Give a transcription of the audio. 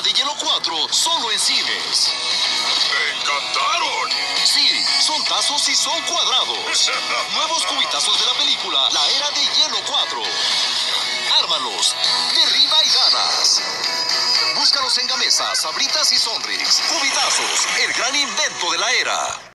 de Hielo 4, solo en cines. ¡Me encantaron! Sí, son tazos y son cuadrados. Nuevos cubitazos de la película La Era de Hielo 4. Ármalos, derriba y ganas. Búscalos en Gamesa, Sabritas y Sonrix. Cubitazos, el gran invento de la era.